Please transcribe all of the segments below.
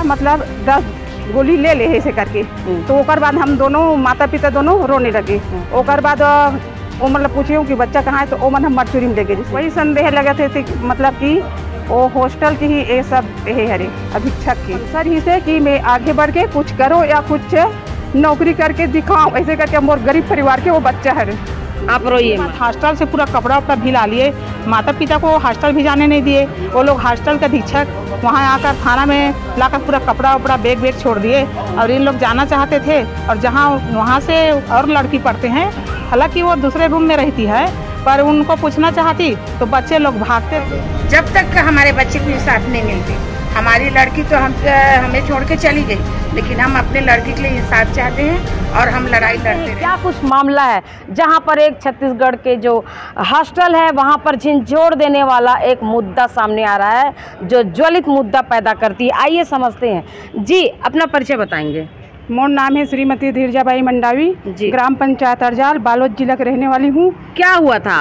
मतलब 10 गोली ले ले ऐसे करके। तो ओकर बाद हम दोनों माता पिता दोनों रोने लगे। ओकर बाद वो मतलब पूछे कि बच्चा कहाँ है, तो वो मन हम मरचुरी में ले गए। वही संदेह लगे थे मतलब कि वो हॉस्टल की ही ये सब ये हरे अधीक्षक की सर ही से कि मैं आगे बढ़ के कुछ करो या कुछ नौकरी करके दिखाऊं, ऐसे करके मोर गरीब परिवार के वो बच्चा है। आप रोइए। हॉस्टल से पूरा कपड़ा उपड़ा भी ला लिए, माता पिता को हॉस्टल भी जाने नहीं दिए। वो लोग हॉस्टल के अधीक्षक वहाँ आकर थाना में लाकर पूरा कपड़ा उपड़ा बैग बैग छोड़ दिए। और इन लोग जाना चाहते थे और जहाँ वहाँ से और लड़की पढ़ते हैं, हालांकि वो दूसरे रूम में रहती है, पर उनको पूछना चाहती तो बच्चे लोग भागते थे। जब तक हमारे बच्चे को इंसाफ नहीं मिलती, हमारी लड़की तो हमें छोड़ के चली गई, लेकिन हम अपने लड़की के लिए इंसाफ चाहते हैं और हम लड़ाई लड़ते हैं। क्या कुछ मामला है जहां पर एक छत्तीसगढ़ के जो हॉस्टल है वहां पर झिंझोड़ देने वाला एक मुद्दा सामने आ रहा है, जो ज्वलित मुद्दा पैदा करती है। आइए समझते हैं। जी, अपना परिचय बताएंगे। मोर नाम है श्रीमती धीरजाबाई मंडावी, ग्राम पंचायत अरजाल, बालोद जिला के रहने वाली हूँ। क्या हुआ था?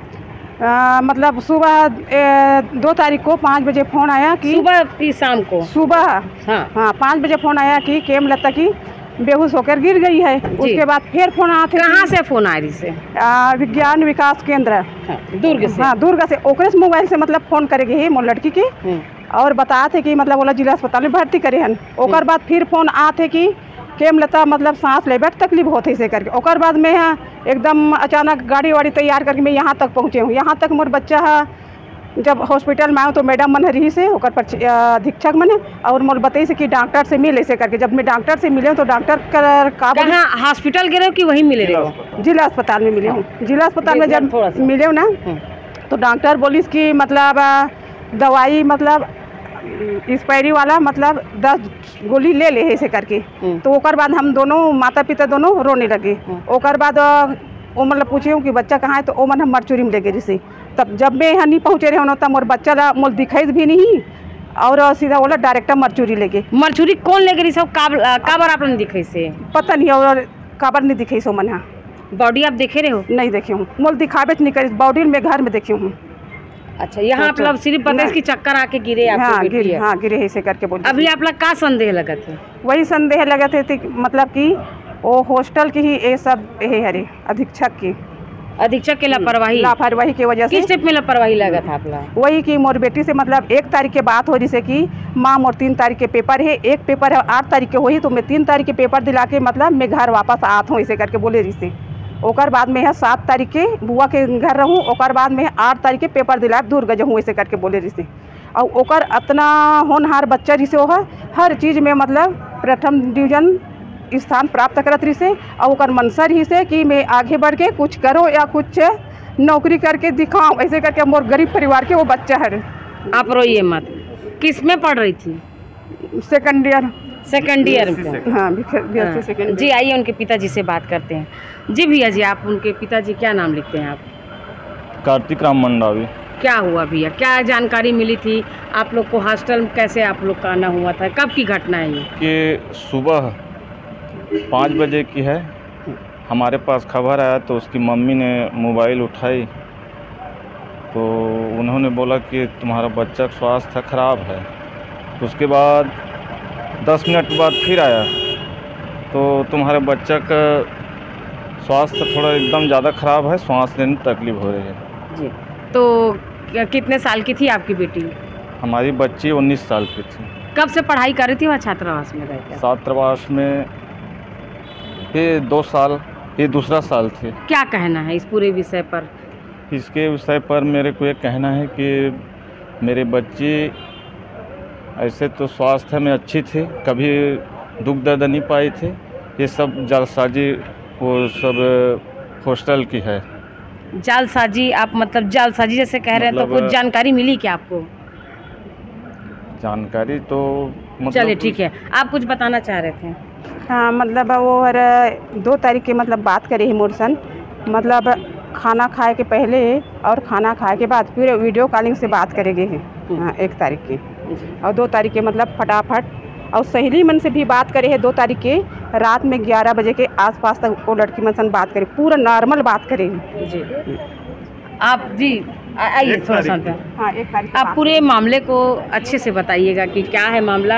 मतलब सुबह 2 तारीख को 5 बजे फ़ोन आया कि सुबह की शाम को सुबह हाँ 5 बजे फ़ोन आया कि केम लता की बेहोश होकर गिर गई है। उसके बाद फिर फ़ोन आया था। कहाँ से फ़ोन आ रही से? विज्ञान विकास केंद्र दुर्ग से। हाँ, दुर्ग से। ओकरे से मोबाइल से मतलब फ़ोन करेगी है मोर लड़की की, और बताए थे कि मतलब बोला जिला अस्पताल में भर्ती करे हन। ओकर बाद फिर फ़ोन आते कि केम लता मतलब सांस ले बैठ तकलीफ होते ऐसे करके। ओकर बाद मैं एकदम अचानक गाड़ी वाड़ी तैयार करके मैं यहाँ तक पहुँचे हूँ। यहाँ तक मोर बच्चा जब हॉस्पिटल में आऊँ तो मैडम मन रही से ओकर पर अधीक्षक मन और मोर बताई से कि डॉक्टर से मिले ऐसे करके। जब मैं डॉक्टर से मिले तो डॉक्टर कहाँ हॉस्पिटल गए हो कि वहीं मिले रहे हो? जिला अस्पताल में मिले हूँ। जिला अस्पताल में जब मिले ना तो डॉक्टर बोलिस कि मतलब दवाई मतलब एक्सपायरी वाला मतलब 10 गोली ले ले ऐसे करके। तो ओकर बाद हम दोनों माता पिता दोनों रोने लगे। ओकर बाद वो मतलब पूछे कि बच्चा कहाँ है, तो वो मन हम मरचुरी में ले गए जैसे। तब जब मैं यहाँ नहीं पहुँचे रहे तब मोर बच्चा मोल दिखाई भी नहीं और सीधा बोला डायरेक्ट मरचुरी ले गए। मरचुरी कौन ले गई? सब काबर आप लोग दिखाई से? पता नहीं, और काबर नहीं दिखाई सो मन। बॉडी आप देखे रहे हो? नहीं देखे हूँ, मोल दिखावे नहीं करी बॉडी में घर में देखे हूँ। अच्छा, यहाँ आप लोग सिर्फ पता है कि चक्कर आके गिरे? हाँ गिरे ऐसे करके बोले। अभी आप लोग का संदेह लगा थे? वही संदेह लगे थे मतलब कि वो हॉस्टल की ही ये सब ये हरे अधीक्षक की लापरवाही की वजह से। किस टाइप में लापरवाही लगा था आप लोग? वही कि मोर बेटी से मतलब 1 तारीख के बात हो, जैसे कि माँ मोर 3 तारीख के पेपर है, एक पेपर है 8 तारीख के हुई, तो मैं 3 तारीख के पेपर दिला के मतलब मैं घर वापस आत हूँ ऐसे करके बोले रही से। ओकर बाद में 7 तारीख के बुआ के घर रहूँ, ओकर बाद में 8 तारीख के पेपर दिला दुर्ग जहूँ ऐसे करके बोले रही से। और ओकर इतना होनहार बच्चा रही से, वो हर चीज़ में मतलब प्रथम डिवीजन स्थान प्राप्त करत रही से। और ओकर मनसा रही से कि मैं आगे बढ़ के कुछ करो या कुछ नौकरी करके दिखाऊं, ऐसे करके मोर गरीब परिवार के वो बच्चा है। आप रोइए मत। किस में पढ़ रही थी? सेकंड ईयर में। हाँ, जी, आइए उनके पिताजी से बात करते हैं। जी भैया जी, आप उनके पिताजी क्या नाम लिखते हैं आप? कार्तिक राम मंडावी। क्या हुआ भैया, क्या जानकारी मिली थी आप लोग को? हॉस्टल कैसे आप लोग का आना हुआ था? कब की घटना है ये? कि सुबह 5 बजे की है, हमारे पास खबर आया तो उसकी मम्मी ने मोबाइल उठाई तो उन्होंने बोला कि तुम्हारा बच्चा का स्वास्थ्य ख़राब है। उसके बाद 10 मिनट बाद फिर आया तो तुम्हारे बच्चा का स्वास्थ्य थोड़ा एकदम ज़्यादा ख़राब है, सांस लेने में तकलीफ हो रही है। जी, तो कितने साल की थी आपकी बेटी? हमारी बच्ची 19 साल की थी। कब से पढ़ाई कर रही थी वह छात्रावास में रहकर? छात्रावास में ये 2 साल, ये दूसरा साल थे। क्या कहना है इस पूरे विषय पर? इसके विषय पर मेरे को ये कहना है कि मेरे बच्चे ऐसे तो स्वास्थ्य में अच्छी थी, कभी दुख दर्द नहीं पाई थे। ये सब जालसाजी वो सब हॉस्टल की है। जालसाजी? आप मतलब जालसाजी जैसे कह रहे हैं, तो कुछ जानकारी मिली क्या आपको? जानकारी तो चलिए ठीक है, आप कुछ बताना चाह रहे थे? हाँ, मतलब वो 2 तारीख के मतलब बात करी है मोरसन, मतलब खाना खाए के पहले और खाना खाए के बाद फिर वीडियो कॉलिंग से बात करेंगे हैं। हाँ, 1 तारीख की और 2 तारीख के मतलब फटाफट और सहेली मन से भी बात करे है। 2 तारीख के रात में 11 बजे के आसपास तक वो लड़की मन से बात करे, पूरा नॉर्मल बात करेगी। जी, आप जी आइए थोड़ा सा। हाँ, 1 तारीख आप पूरे मामले को अच्छे से बताइएगा कि क्या है मामला,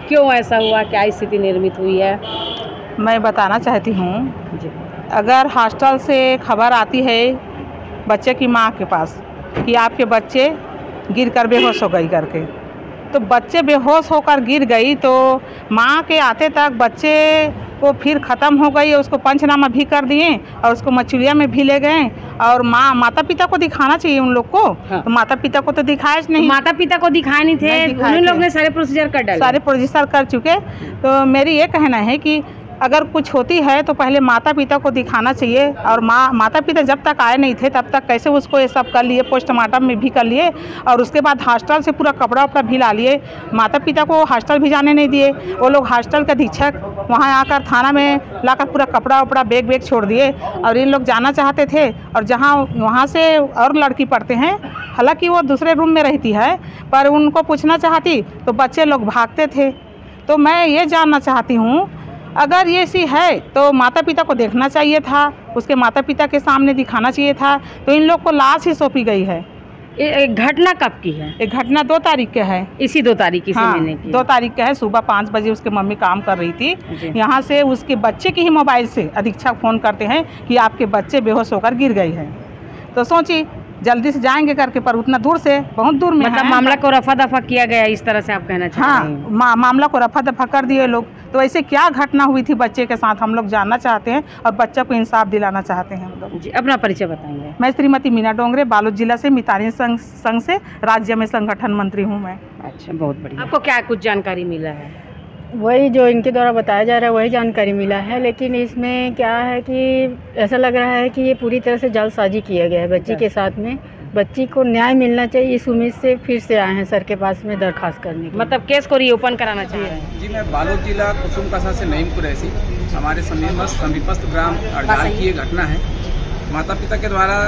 क्यों ऐसा हुआ, क्या स्थिति निर्मित हुई है? मैं बताना चाहती हूँ, जी अगर हॉस्टल से खबर आती है बच्चे की माँ के पास कि आपके बच्चे गिर कर बेहोश हो गई करके, तो बच्चे बेहोश होकर गिर गई तो माँ के आते तक बच्चे को फिर ख़त्म हो गई, उसको पंचनामा भी कर दिए और उसको मछुरिया में भी ले गए। और माता पिता को दिखाना चाहिए उन लोग को। हाँ। तो माता पिता को तो दिखाया नहीं, माता पिता को दिखाए नहीं थे, उन लोग ने सारे प्रोसीजर कर डाले, सारे प्रोसीजर कर चुके। तो मेरी ये कहना है कि अगर कुछ होती है तो पहले माता पिता को दिखाना चाहिए। और माता पिता जब तक आए नहीं थे तब तक कैसे उसको ये सब कर लिए, पोस्टमार्टम में भी कर लिए और उसके बाद हॉस्टल से पूरा कपड़ा वपड़ा भी ला लिए। माता पिता को हॉस्टल भी जाने नहीं दिए। वो लोग हॉस्टल के अधीक्षक वहाँ आकर थाना में लाकर पूरा कपड़ा वपड़ा बैग छोड़ दिए। और इन लोग जाना चाहते थे और जहाँ वहाँ से और लड़की पढ़ते हैं, हालांकि वो दूसरे रूम में रहती है, पर उनको पूछना चाहती तो बच्चे लोग भागते थे। तो मैं ये जानना चाहती हूँ, अगर ये सी है तो माता पिता को देखना चाहिए था, उसके माता पिता के सामने दिखाना चाहिए था। तो इन लोग को लाश ही सौंपी गई है। ये घटना कब की है? एक घटना 2 तारीख के है। इसी 2 तारीख इसी महीने की? 2 तारीख के है। सुबह 5 बजे उसके मम्मी काम कर रही थी। यहाँ से उसके बच्चे के ही मोबाइल से अधीक्षक फ़ोन करते हैं कि आपके बच्चे बेहोश होकर गिर गए हैं। तो सोची जल्दी से जाएंगे करके, पर उतना दूर से, बहुत दूर में मतलब मामला को रफा दफा किया गया, इस तरह से आप कहना चाहते हैं? हाँ, मामला को रफा दफा कर दिए लोग। तो ऐसे क्या घटना हुई थी बच्चे के साथ, हम लोग जानना चाहते हैं और बच्चे को इंसाफ दिलाना चाहते हैं हम लोग। जी, अपना परिचय बताएंगे? मैं श्रीमती मीना डोंगरे, बालोद जिला से मितानी संघ से राज्य में संगठन मंत्री हूँ मैं। अच्छा, बहुत बढ़िया। आपको क्या कुछ जानकारी मिला है? वही जो इनके द्वारा बताया जा रहा है वही जानकारी मिला है, लेकिन इसमें क्या है कि ऐसा लग रहा है कि ये पूरी तरह से जालसाजी किया गया है बच्ची के साथ में। बच्ची को न्याय मिलना चाहिए, इस उम्मीद से फिर से आए हैं सर के पास में दरखास्त करने के। मतलब केस को रीओपन कराना चाहिए? जी, मैं बालोद जिला कुसुम कसा से नईम कुरैशी। हमारे समीपस्थ ग्राम अड़जाल की ये घटना है। माता पिता के द्वारा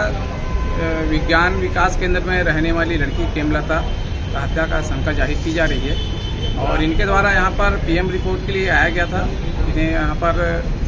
विज्ञान विकास केंद्र में रहने वाली लड़की केमलता का हत्या का आशंका जाहिर की जा रही है और इनके द्वारा यहाँ पर पीएम रिपोर्ट के लिए आया गया था। इन्हें यहाँ पर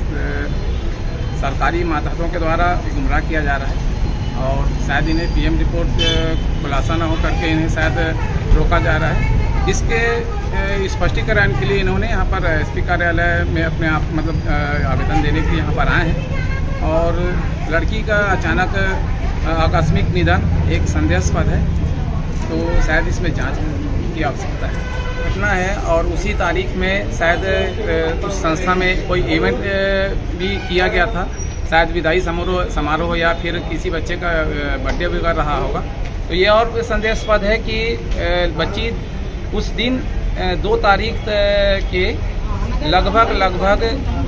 सरकारी मातहतों के द्वारा गुमराह किया जा रहा है और शायद इन्हें पीएम रिपोर्ट खुलासा न हो करके इन्हें शायद रोका जा रहा है। इसके स्पष्टीकरण के लिए इन्होंने यहाँ पर एसपी कार्यालय में अपने आप आवेदन देने के लिए यहाँ पर आए हैं। और लड़की का अचानक आकस्मिक निधन एक संदेहास्पद है, तो शायद इसमें जांच की आवश्यकता है। घटना है और उसी तारीख में शायद उस संस्था में कोई इवेंट भी किया गया था, शायद विदाई समारोह या फिर किसी बच्चे का बर्थडे भी कर रहा होगा। तो ये और संदेहास्पद है कि बच्ची उस दिन 2 तारीख के लगभग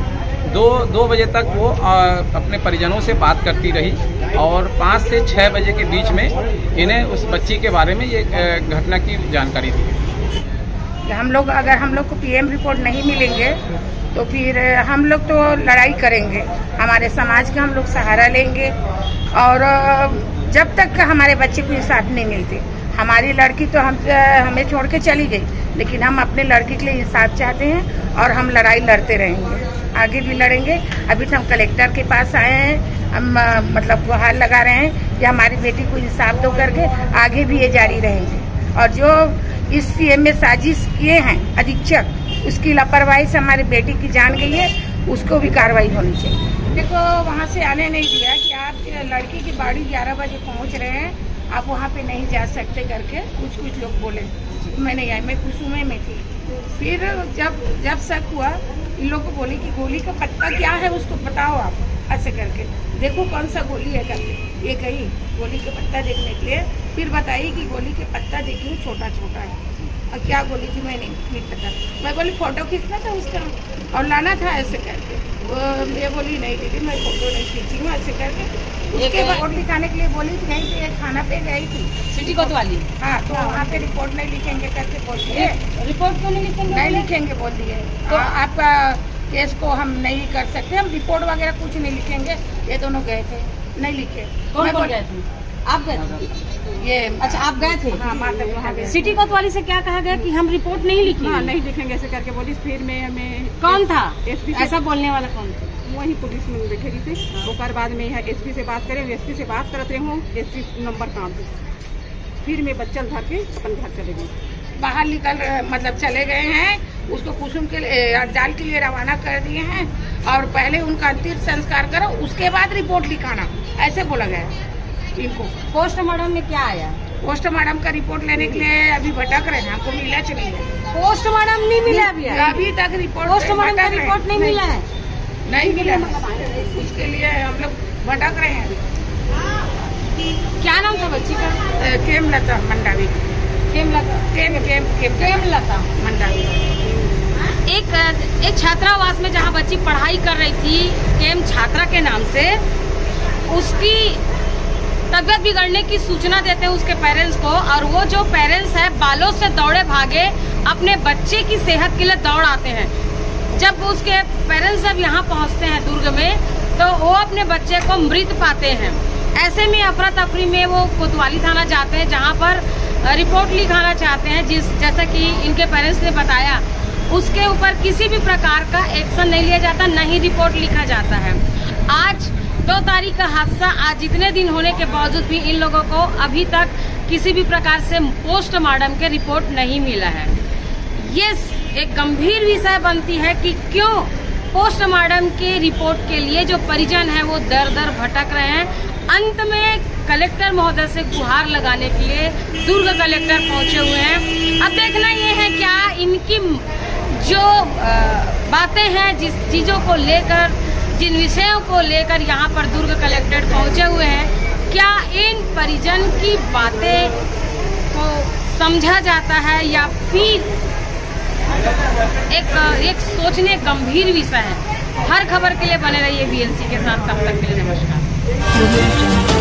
2 बजे तक वो अपने परिजनों से बात करती रही और 5 से 6 बजे के बीच में इन्हें उस बच्ची के बारे में ये घटना की जानकारी दी। हम लोग को पीएम रिपोर्ट नहीं मिलेंगे तो फिर हम लोग तो लड़ाई करेंगे, हमारे समाज का हम लोग सहारा लेंगे। और जब तक हमारे बच्चे को इंसाफ नहीं मिलती, हमारी लड़की तो हमें छोड़ के चली गई, लेकिन हम अपने लड़की के लिए इंसाफ चाहते हैं और हम लड़ाई लड़ते रहेंगे, आगे भी लड़ेंगे। अभी तो हम कलेक्टर के पास आए हैं, हम मतलब गुहार लगा रहे हैं कि हमारी बेटी को इंसाफ दो करके, आगे भी ये जारी रहेंगे। और जो इस सीएम में साजिश किए हैं अधीक्षक, उसकी लापरवाही से हमारी बेटी की जान गई है, उसको भी कार्रवाई होनी चाहिए। देखो वहाँ से आने नहीं दिया कि आप लड़की की बाड़ी 11 बजे पहुँच रहे हैं, आप वहाँ पे नहीं जा सकते करके कुछ लोग बोले। मैं नहीं आई, मैं कुसुमे में थी। फिर जब शक हुआ, इन लोग को बोली कि गोली का पत्ता क्या है उसको बताओ आप, ऐसे करके देखो कौन सा गोली है करके। ये गई गोली का पत्ता देखने के लिए, फिर बताई कि गोली के पत्ता देखिए छोटा छोटा है। और क्या गोली थी मैं नहीं पता। मैं बोली फोटो खींचना था उसका और लाना था ऐसे करके। ये बोली नहीं दीदी मैं फोटो नहीं खींची हूँ ऐसे करके। उसके बाद रिपोर्ट लिखाने के लिए बोली थी, कहीं पे खाना पे गई थी सिटी कोतवाली। हाँ, तो वहाँ पे रिपोर्ट नहीं लिखेंगे करके बोल दिए। रिपोर्ट क्यों नहीं लिखेंगे? नहीं लिखेंगे बोल दिए। तो आपका केस को हम नहीं कर सकते, हम रिपोर्ट वगैरह कुछ नहीं लिखेंगे। ये दोनों गए थे, नहीं लिखे। कौन गए थे? आप गए थे? ये अच्छा, आप गए थे? हाँ, माता वहाँ गए। सिटी कोतवाली से क्या कहा गया कि हम रिपोर्ट नहीं लिखेंगे? हाँ, नहीं लिखेंगे ऐसे करके बोली। फिर में हमें कौन था एसपी ऐसा बोलने वाला? कौन था? वही पुलिस में बैठे थे। ओकर बाद में यहाँ एसपी से बात करें, एसपी से बात करते हूँ, एसपी नंबर काम थे। फिर मैं बच्चन धर के अपन घर चले गई। बाहर निकल मतलब चले गए हैं, उसको कुसुम के जाल के लिए रवाना कर दिए हैं और पहले उनका अंतिम संस्कार करो, उसके बाद रिपोर्ट लिखाना, ऐसे बोला गया इनको। पोस्टमार्टम में क्या आया? पोस्टमार्टम का रिपोर्ट लेने के लिए अभी भटक रहे हैं, हमको मिला चली है। पोस्टमार्टम नहीं मिला अभी तक रिपोर्ट पोस्टमार्टम का रिपोर्ट नहीं मिला है, नहीं मिला, उसके लिए हम लोग भटक रहे हैं। क्या नाम था बच्ची का? केमलता मंडावी। केमलता मंडावी। एक छात्रावास में जहाँ बच्ची पढ़ाई कर रही थी, केम छात्रा के नाम से, उसकी तबियत बिगड़ने की सूचना देते हैं उसके पेरेंट्स को, और वो जो पेरेंट्स है बालों से दौड़े भागे अपने बच्चे की सेहत के लिए दौड़ आते हैं। जब उसके पेरेंट्स जब यहाँ पहुँचते हैं दुर्ग में, तो वो अपने बच्चे को मृत पाते हैं। ऐसे में अफरा तफरी में वो कोतवाली थाना जाते हैं, जहाँ पर रिपोर्ट लिखाना चाहते हैं, जैसा कि इनके पेरेंट्स ने बताया, उसके ऊपर किसी भी प्रकार का एक्शन नहीं लिया जाता, न ही रिपोर्ट लिखा जाता है। आज 2 तारीख का हादसा, आज इतने दिन होने के बावजूद भी इन लोगों को अभी तक किसी भी प्रकार से पोस्टमार्टम के रिपोर्ट नहीं मिला है। ये एक गंभीर विषय बनती है कि क्यों पोस्टमार्टम के रिपोर्ट के लिए जो परिजन है वो दर दर भटक रहे हैं। अंत में कलेक्टर महोदय से गुहार लगाने के लिए दुर्ग कलेक्टर पहुंचे हुए हैं। अब देखना ये है क्या इनकी जो बातें हैं, जिस चीज़ों को लेकर, जिन विषयों को लेकर यहाँ पर दुर्ग कलेक्टर पहुंचे हुए हैं, क्या इन परिजन की बातें को समझा जाता है या फिर एक सोचने गंभीर विषय है। हर खबर के लिए बने रहिए BNC के साथ। तब तक के लिए नमस्कार।